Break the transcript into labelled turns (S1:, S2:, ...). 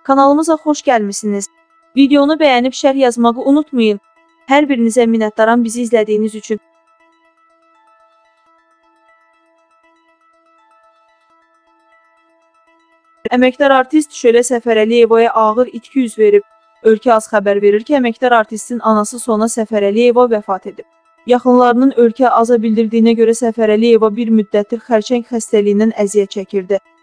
S1: Kanalımıza xoş gəlmisiniz. Videonu bəyənib şərh yazmağı unutmayın. Hər birinizə minnətdaram bizi izlədiyiniz üçün. Əməkdar artist Şölə Səfərəliyevaya ağır itki üz verib. Ölkə AZ xəbər verir ki, əməkdar artistin anası Sona Səfərəliyeva vəfat edib. Yaxınlarının Ölkə AZ-a bildirdiyinə görə Səfərəliyeva bir müddətdir xərçəng xəstəliyindən əziyyət çəkirdi.